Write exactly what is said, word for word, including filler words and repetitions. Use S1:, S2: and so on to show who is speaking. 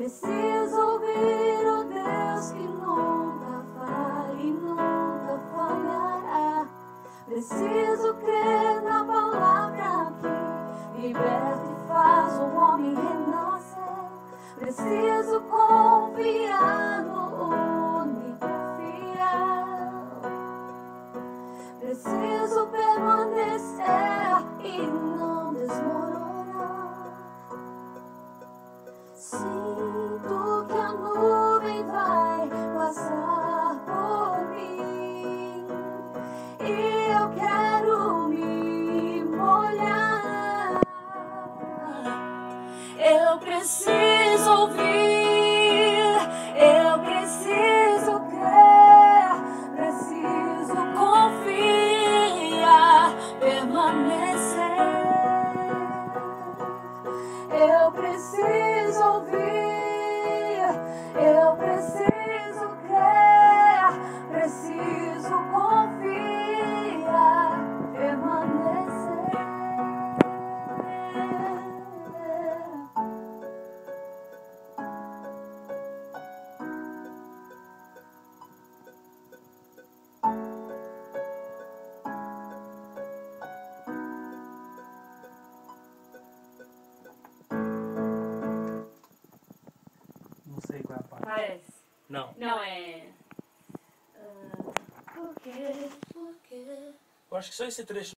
S1: Preciso ouvir o Deus que nunca falha e nunca falhará. Preciso crer na palavra que liberta e faz o homem renascer. Preciso confiar no único fiel. Preciso permanecer e não desmoronar. Sinto que a nuvem vai passar por mim e eu quero me molhar. Eu preciso ouvir, eu preciso crer, preciso confiar, permanecer. Eu preciso ouvir, eu preciso crer, preciso confiar, permanecer.
S2: Não sei qual é a parte.
S3: Parece.
S2: Não.
S3: Não, é... Uh, por quê? Por quê?
S2: Eu acho que só esse trecho.